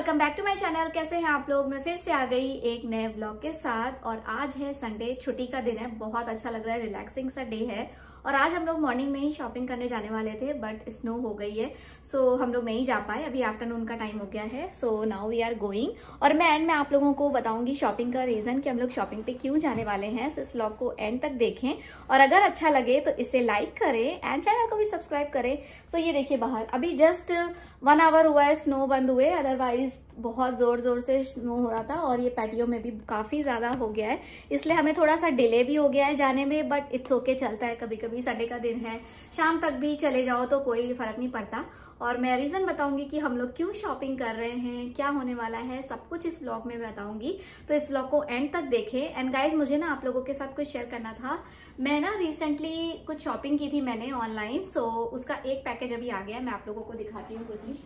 Welcome back to my channel. कैसे हैं आप लोग? मैं फिर से आ गई एक नए व्लॉग के साथ। और आज है संडे, छुट्टी का दिन है। बहुत अच्छा लग रहा है, रिलैक्सिंग सा डे है। और आज हम लोग मॉर्निंग में ही शॉपिंग करने जाने वाले थे, बट स्नो हो गई है, सो हम लोग नहीं जा पाए। अभी आफ्टरनून का टाइम हो गया है, so now we are going. और मैं एंड में आप लोगों को बताऊंगी शॉपिंग का रीजन कि हम लोग शॉपिंग पे क्यों जाने वाले हैं। सो इस व्लॉग को एंड तक देखें और अगर अच्छा लगे तो इसे लाइक करें एंड चैनल को भी सब्सक्राइब करें। सो ये देखिए, बाहर अभी जस्ट 1 आवर हुआ है स्नो बंद हुए, अदरवाइज बहुत जोर जोर से स्नो हो रहा था। और ये पैटियो में भी काफी ज्यादा हो गया है, इसलिए हमें थोड़ा सा डिले भी हो गया है जाने में, बट इट्स ओके, चलता है। कभी कभी संडे का दिन है, शाम तक भी चले जाओ तो कोई फर्क नहीं पड़ता। और मैं रीजन बताऊंगी कि हम लोग क्यों शॉपिंग कर रहे हैं, क्या होने वाला है, सब कुछ इस व्लॉग में बताऊंगी। तो इस व्लॉग को एंड तक देखें। एंड गाइज, मुझे ना आप लोगों के साथ कुछ शेयर करना था। मैं ना रिसेंटली कुछ शॉपिंग की थी मैंने ऑनलाइन, सो उसका एक पैकेज अभी आ गया। मैं आप लोगों को दिखाती हूँ क्विकली।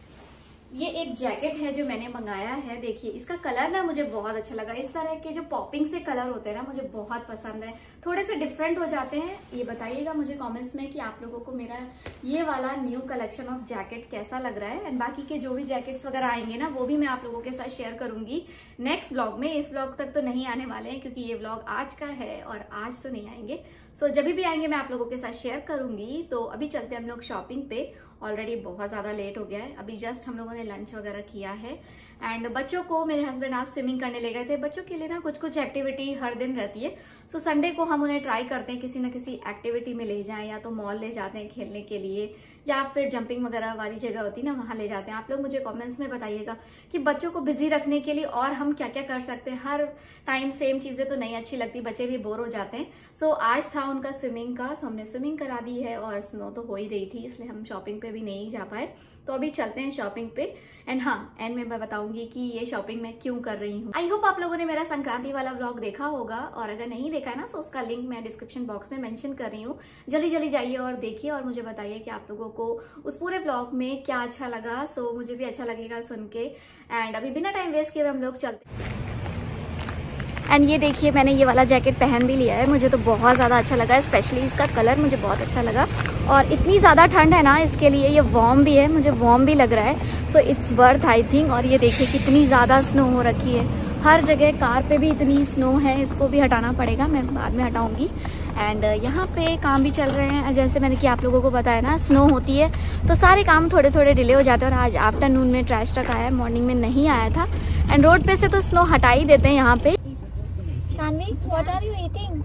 ये एक जैकेट है जो मैंने मंगाया है। देखिए, इसका कलर ना मुझे बहुत अच्छा लगा। इस तरह के जो पॉपिंग से कलर होते हैं ना, मुझे बहुत पसंद है। थोड़े से डिफरेंट हो जाते हैं। ये बताइएगा मुझे कमेंट्स में कि आप लोगों को मेरा ये वाला न्यू कलेक्शन ऑफ जैकेट कैसा लग रहा है। एंड बाकी के जो भी जैकेट्स वगैरह आएंगे ना, वो भी मैं आप लोगों के साथ शेयर करूंगी नेक्स्ट व्लॉग में। इस व्लॉग तक तो नहीं आने वाले हैं क्योंकि ये व्लॉग आज का है और आज तो नहीं आएंगे। सो जब भी आएंगे मैं आप लोगों के साथ शेयर करूंगी। तो अभी चलते हैं हम लोग शॉपिंग पे। ऑलरेडी बहुत ज्यादा लेट हो गया है। अभी जस्ट हम लोगों ने लंच वगैरह किया है। एंड बच्चों को मेरे हस्बैंड आज स्विमिंग करने ले गए थे। बच्चों के लिए ना कुछ कुछ एक्टिविटी हर दिन रहती है। सो संडे को हम उन्हें ट्राई करते हैं किसी ना किसी एक्टिविटी में ले जाएं, या तो मॉल ले जाते हैं खेलने के लिए, या फिर जंपिंग वगैरह वाली जगह होती है ना, वहां ले जाते हैं। आप लोग मुझे कमेंट्स में बताइएगा कि बच्चों को बिजी रखने के लिए और हम क्या क्या कर सकते हैं। हर टाइम सेम चीजें तो नहीं अच्छी लगती, बच्चे भी बोर हो जाते हैं। सो आज था उनका स्विमिंग का, सो हमने स्विमिंग करा दी है। और स्नो तो हो ही रही थी, इसलिए हम शॉपिंग पे भी नहीं जा पाए। तो अभी चलते हैं शॉपिंग पे। एंड हाँ, एंड में मैं बताऊंगी कि ये शॉपिंग मैं क्यों कर रही हूँ। आई होप आप लोगों ने मेरा संक्रांति वाला व्लॉग देखा होगा, और अगर नहीं देखा है ना, तो उसका लिंक मैं डिस्क्रिप्शन बॉक्स में मेंशन कर रही हूँ। जल्दी जल्दी जाइए और देखिए और मुझे बताइए कि आप लोगों को उस पूरे व्लॉग में क्या अच्छा लगा। सो मुझे भी अच्छा लगेगा सुन के। एंड अभी बिना टाइम वेस्ट किए हम लोग चलते। एंड ये देखिए, मैंने ये वाला जैकेट पहन भी लिया है। मुझे तो बहुत ज़्यादा अच्छा लगा, स्पेशली इसका कलर मुझे बहुत अच्छा लगा। और इतनी ज़्यादा ठंड है ना, इसके लिए ये वार्म भी है, मुझे वार्म भी लग रहा है। So it's worth I think. और ये देखिए कितनी ज़्यादा स्नो हो रखी है हर जगह। कार पे भी इतनी स्नो है, इसको भी हटाना पड़ेगा, मैं बाद में हटाऊंगी। एंड यहाँ पे काम भी चल रहे हैं। जैसे मैंने कि आप लोगों को बताया ना, स्नो होती है तो सारे काम थोड़े थोड़े डिले हो जाते हैं। और आज आफ्टरनून में ट्रैश ट्रक आया, मॉर्निंग में नहीं आया था। एंड रोड पे से तो स्नो हटा ही देते हैं यहाँ पे। Shanvi, what are you eating?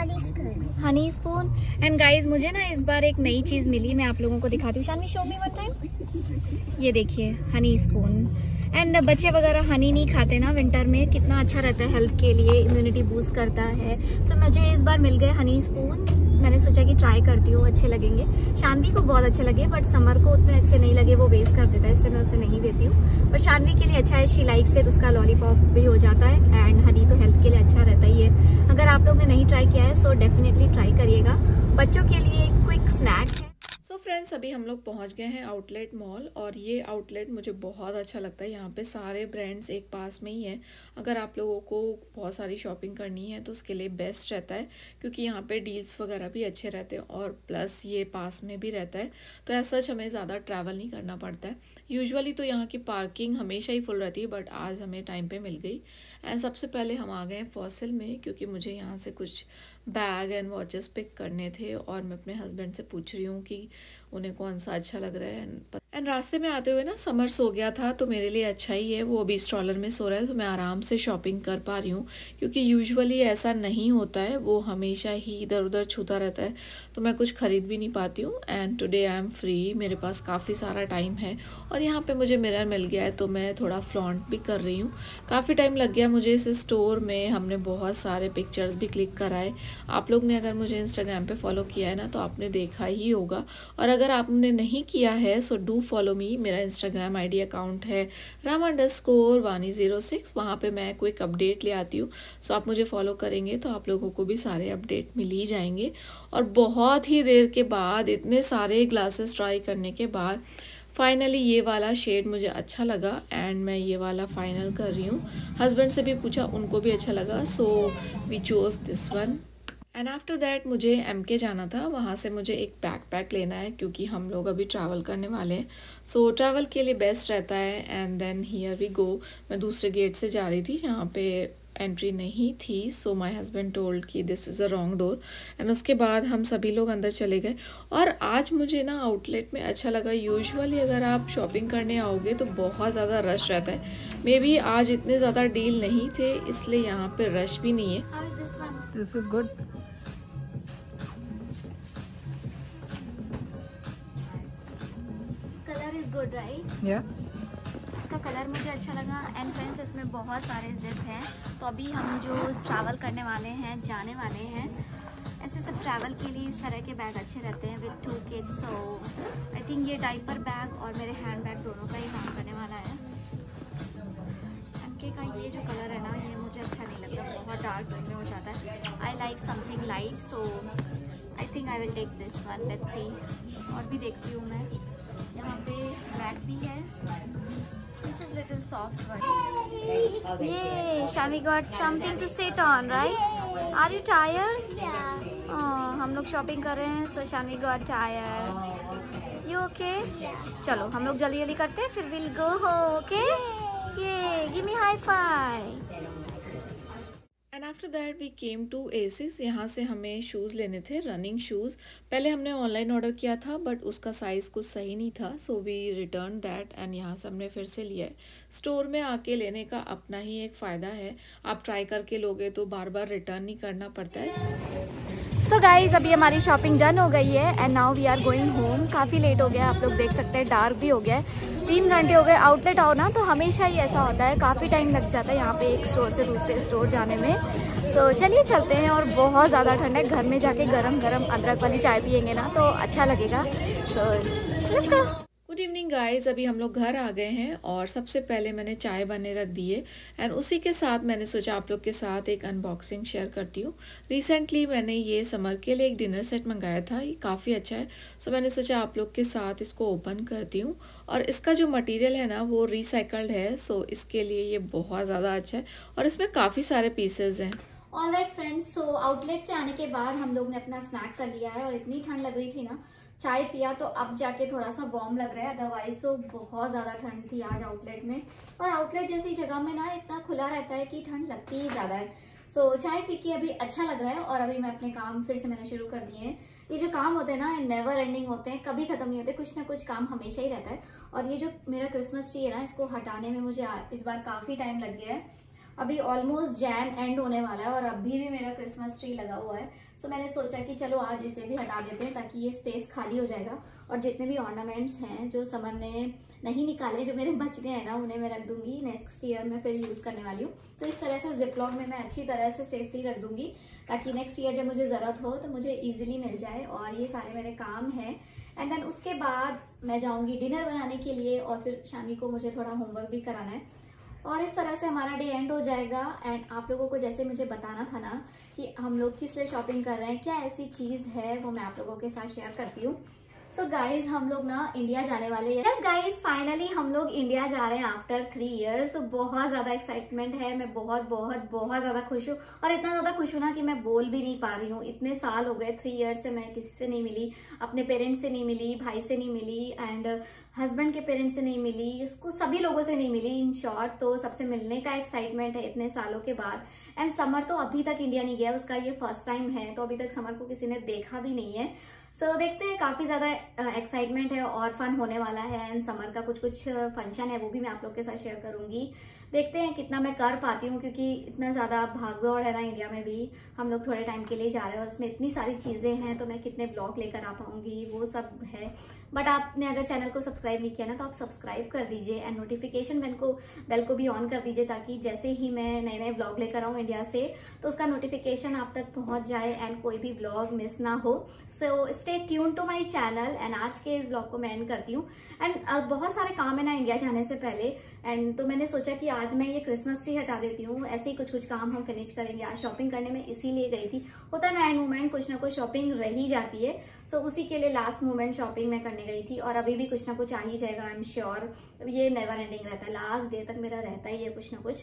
Honey spoon. And guys, मुझे ना इस बार एक नई चीज मिली, मैं आप लोगों को दिखाती हूँ। Shanvi, show me one time. ये देखिए, हनी स्पून। एंड बच्चे वगैरह हनी नहीं खाते ना विंटर में, कितना अच्छा रहता है हेल्थ के लिए, इम्यूनिटी बूस्ट करता है। सो मुझे इस बार मिल गए हनी स्पून। मैंने सोचा कि ट्राई करती हूँ, अच्छे लगेंगे। शानवी को बहुत अच्छे लगे, बट समर को उतने अच्छे नहीं लगे, वो वेस्ट कर देता है, इसलिए मैं उसे नहीं देती हूँ। पर शानवी के लिए अच्छा है, शी लाइक्स इट। उसका लॉलीपॉप भी हो जाता है। एंड हनी तो हेल्थ के लिए अच्छा रहता ही है। अगर आप लोग ने नहीं ट्राई किया है सो डेफिनेटली ट्राई करिएगा। बच्चों के लिए एक क्विक स्नैक है। सो फ्रेंड्स, अभी हम लोग पहुंच गए हैं आउटलेट मॉल। और ये आउटलेट मुझे बहुत अच्छा लगता है। यहाँ पे सारे ब्रांड्स एक पास में ही है। अगर आप लोगों को बहुत सारी शॉपिंग करनी है तो उसके लिए बेस्ट रहता है, क्योंकि यहाँ पे डील्स वगैरह भी अच्छे रहते हैं और प्लस ये पास में भी रहता है। तो ऐसा सच हमें ज़्यादा ट्रैवल नहीं करना पड़ता है। यूजुअली तो यहाँ की पार्किंग हमेशा ही फुल रहती है, बट आज हमें टाइम पे मिल गई। एंड सबसे पहले हम आ गए फॉसिल में, क्योंकि मुझे यहाँ से कुछ बैग एंड वॉचेस पिक करने थे। और मैं अपने हस्बैंड से पूछ रही हूँ कि उन्हें कौन सा अच्छा लग रहा है। एंड रास्ते में आते हुए ना समर सो गया था, तो मेरे लिए अच्छा ही है, वो अभी स्ट्रॉलर में सो रहा है, तो मैं आराम से शॉपिंग कर पा रही हूँ। क्योंकि यूजुअली ऐसा नहीं होता है, वो हमेशा ही इधर उधर छूता रहता है, तो मैं कुछ खरीद भी नहीं पाती हूँ। And today I am free, मेरे पास काफ़ी सारा टाइम है। और यहाँ पे मुझे मिरर मिल गया है, तो मैं थोड़ा फ्लॉन्ट भी कर रही हूँ। काफ़ी टाइम लग गया मुझे इस स्टोर में, हमने बहुत सारे पिक्चर्स भी क्लिक कराए। आप लोग ने अगर मुझे इंस्टाग्राम पे फॉलो किया है ना, तो आपने देखा ही होगा। और अगर आपने नहीं किया है सो डू फॉलो मी। मेरा इंस्टाग्राम आईडी अकाउंट है ram_vani06। वहाँ पे मैं क्विक अपडेट ले आती हूँ। सो आप मुझे फॉलो करेंगे तो आप लोगों को भी सारे अपडेट मिल ही जाएंगे। और बहुत ही देर के बाद, इतने सारे ग्लासेस ट्राई करने के बाद, फाइनली ये वाला शेड मुझे अच्छा लगा। एंड मैं ये वाला फाइनल कर रही हूँ। हस्बैंड से भी पूछा, उनको भी अच्छा लगा, so we chose this one. And after that मुझे MK जाना था, वहाँ से मुझे एक बैकपैक लेना है क्योंकि हम लोग अभी ट्रैवल करने वाले हैं। सो ट्रैवल के लिए बेस्ट रहता है। And then here we go. मैं दूसरे गेट से जा रही थी जहाँ पे एंट्री नहीं थी। सो माय हस्बैंड टोल्ड कि this is a wrong door. एंड उसके बाद हम सभी लोग अंदर चले गए। और आज मुझे ना आउटलेट में अच्छा लगा। यूजुअली अगर आप शॉपिंग करने आओगे तो बहुत ज़्यादा रश रहता है। मे बी आज इतने ज़्यादा डील नहीं थे, इसलिए यहाँ पे रश भी नहीं है। This is good. Colour is good right? Yeah. इसका कलर मुझे अच्छा लगा। एंड फ्रेंड्स, इसमें बहुत सारे जिप हैं। तो अभी हम जो ट्रैवल करने वाले हैं, जाने वाले हैं, ऐसे सब ट्रैवल के लिए इस तरह के बैग अच्छे रहते हैं with 2 kids. So I think ये डाइपर बैग और मेरे हैंड बैग दोनों का ही काम करने वाला है। MK का ये जो कलर है ना, ये मुझे अच्छा नहीं लगता, बहुत डार्क में हो जाता है। I like something light, so I think I will take this one. Let's see. और भी देखती हूँ मैं। यहाँ पे मैट भी है। This is little soft one. ये Shami got something to sit on, right? Are you tired? हम लोग शॉपिंग कर रहे हैं, so Shami got tired. You okay? चलो हम लोग जल्दी जल्दी करते हैं, फिर विल गो हो। ओके? ये give me high five. And after that we came to Assisi. यहाँ से हमें शूज़ लेने थे, रनिंग शूज़। पहले हमने ऑनलाइन ऑर्डर किया था बट उसका साइज़ कुछ सही नहीं था, so we return that. And यहाँ से हमने फिर से लिया है। स्टोर में आके लेने का अपना ही एक फ़ायदा है। आप ट्राई करके लोगे तो बार बार रिटर्न नहीं करना पड़ता है। सो गाइज, अभी हमारी शॉपिंग डन हो गई है and now we are going home. काफ़ी लेट हो गया, आप लोग देख सकते हैं, डार्क भी हो गया है। 3 घंटे हो गए। आउटलेट आओ ना तो हमेशा ही ऐसा होता है, काफ़ी टाइम लग जाता है यहाँ पे एक स्टोर से दूसरे स्टोर जाने में। सो चलिए चलते हैं। और बहुत ज़्यादा ठंड है। घर में जाके गरम गरम अदरक वाली चाय पियेंगे ना तो अच्छा लगेगा। So let's go. Good evening guys, अभी हम लोग घर आ गए हैं और सबसे पहले मैंने चाय बने रख दी है। एंड उसी के साथ मैंने सोचा आप लोग के साथ एक अनबॉक्सिंग शेयर करती हूँ। रिसेंटली मैंने ये समर के लिए एक डिनर सेट मंगाया था, ये काफ़ी अच्छा है। सो मैंने सोचा आप लोग के साथ इसको ओपन करती हूँ। और इसका जो मटेरियल है ना वो रिसाइकल्ड है, सो इसके लिए ये बहुत ज़्यादा अच्छा है। और इसमें काफ़ी सारे पीसेज हैं। ऑलराइट फ्रेंड्स, सो आउटलेट से आने के बाद हम लोग ने अपना स्नैक कर लिया है। और इतनी ठंड लग रही थी ना, चाय पिया तो अब जाके थोड़ा सा वार्म लग रहा है, अदरवाइज तो बहुत ज़्यादा ठंड थी आज आउटलेट में। और आउटलेट जैसी जगह में ना इतना खुला रहता है कि ठंड लगती ही ज़्यादा है। सो चाय पी के अभी अच्छा लग रहा है। और अभी मैं अपने काम फिर से मैंने शुरू कर दिए हैं। ये जो काम होते हैं ना, नेवर एंडिंग होते हैं, कभी खत्म नहीं होते, कुछ ना कुछ काम हमेशा ही रहता है। और ये जो मेरा क्रिसमस ट्री है ना, इसको हटाने में मुझे इस बार काफ़ी टाइम लग गया है। अभी ऑलमोस्ट जैन एंड होने वाला है और अभी भी मेरा क्रिसमस ट्री लगा हुआ है। सो मैंने सोचा कि चलो आज इसे भी हटा देते हैं ताकि ये स्पेस खाली हो जाएगा। और जितने भी ऑर्नामेंट्स हैं जो समर ने नहीं निकाले, जो मेरे बच गए हैं ना, उन्हें मैं रख दूंगी। नेक्स्ट ईयर में फिर यूज़ करने वाली हूँ। तो इस तरह से जिपलॉक में मैं अच्छी तरह से सेफ्टी रख दूंगी ताकि नेक्स्ट ईयर जब मुझे ज़रूरत हो तो मुझे ईजिली मिल जाए। और ये सारे मेरे काम हैं। एंड देन उसके बाद मैं जाऊँगी डिनर बनाने के लिए और फिर शामी को मुझे थोड़ा होमवर्क भी कराना है। और इस तरह से हमारा डे एंड हो जाएगा। एंड आप लोगों को जैसे मुझे बताना था ना कि हम लोग किस लिए शॉपिंग कर रहे हैं, क्या ऐसी चीज़ है, वो मैं आप लोगों के साथ शेयर करती हूँ। सो गाइज, हम लोग ना इंडिया जाने वाले हैं। यस गाइज, फाइनली हम लोग इंडिया जा रहे हैं आफ्टर 3 ईयर्स। तो बहुत ज़्यादा एक्साइटमेंट है। मैं बहुत बहुत बहुत ज़्यादा खुश हूँ। और इतना ज़्यादा खुश हूँ ना कि मैं बोल भी नहीं पा रही हूँ। इतने साल हो गए, 3 ईयर्स से मैं किसी से नहीं मिली, अपने पेरेंट्स से नहीं मिली, भाई से नहीं मिली, एंड हस्बैंड के पेरेंट्स से नहीं मिली, इसको सभी लोगों से नहीं मिली इन शॉर्ट। तो सबसे मिलने का एक्साइटमेंट है इतने सालों के बाद। एंड समर तो अभी तक इंडिया नहीं गया, उसका ये फर्स्ट टाइम है। तो अभी तक समर को किसी ने देखा भी नहीं है। सो देखते हैं, काफ़ी ज़्यादा एक्साइटमेंट है और फन होने वाला है। एंड समर का कुछ फंक्शन है, वो भी मैं आप लोग के साथ शेयर करूंगी। देखते हैं कितना मैं कर पाती हूँ, क्योंकि इतना ज़्यादा भागदौड़ है ना इंडिया में भी। हम लोग थोड़े टाइम के लिए जा रहे हैं और उसमें इतनी सारी चीज़ें हैं, तो मैं कितने ब्लॉग लेकर आ पाऊंगी, वो सब है। बट आपने अगर चैनल को सब्सक्राइब नहीं किया ना तो आप सब्सक्राइब कर दीजिए एंड नोटिफिकेशन बेल को भी ऑन कर दीजिए, ताकि जैसे ही मैं नए नए ब्लॉग लेकर आऊँ इंडिया से तो उसका नोटिफिकेशन आप तक पहुंच जाए एंड कोई भी ब्लॉग मिस ना हो। So stay tune to my channel. And आज के इस ब्लॉग को मैं एंड करती हूँ। एंड बहुत सारे काम है ना इंडिया जाने से पहले, एंड तो मैंने सोचा कि आज मैं ये क्रिसमस ट्री हटा देती हूँ। ऐसे ही कुछ काम हम फिनिश करेंगे। आज शॉपिंग करने में इसीलिए गई थी। होता है ना एंड मोमेंट कुछ ना कुछ शॉपिंग रह ही जाती है। सो उसी के लिए लास्ट मोमेंट शॉपिंग मैं करने गई थी। और अभी भी कुछ ना कुछ आ ही जाएगा, आई एम श्योर। ये नेवर एंडिंग रहता है, लास्ट डे तक मेरा रहता ही है कुछ ना कुछ।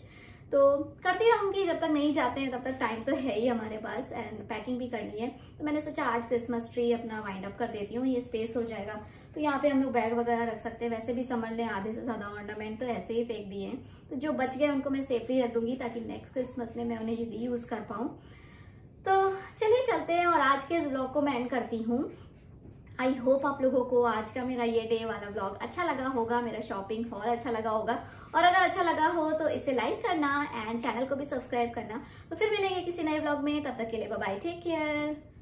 तो करती रहूंगी जब तक नहीं जाते हैं, तब तक टाइम तो है ही हमारे पास एंड पैकिंग भी करनी है। तो मैंने सोचा आज क्रिसमस ट्री अपना वाइंड अप कर देती हूँ, ये स्पेस हो जाएगा। तो यहाँ पे हम लोग बैग वगैरह रख सकते हैं। वैसे भी समर ने आधे से ज्यादा ऑर्नामेंट तो ऐसे ही फेंक दिए हैं, तो जो बच गए उनको मैं सेफली रख दूंगी ताकि नेक्स्ट क्रिसमस में मैं उन्हें रीयूज कर पाऊँ। तो चलिए चलते हैं और आज के इस व्लॉग को मैं एंड करती हूँ। आई होप आप लोगों को आज का मेरा ये डे वाला व्लॉग अच्छा लगा होगा, मेरा शॉपिंग हॉल अच्छा लगा होगा। और अगर अच्छा लगा हो तो इसे लाइक करना एंड चैनल को भी सब्सक्राइब करना। तो फिर मिलेंगे किसी नए व्लॉग में, तब तक के लिए बाय बाय, टेक केयर।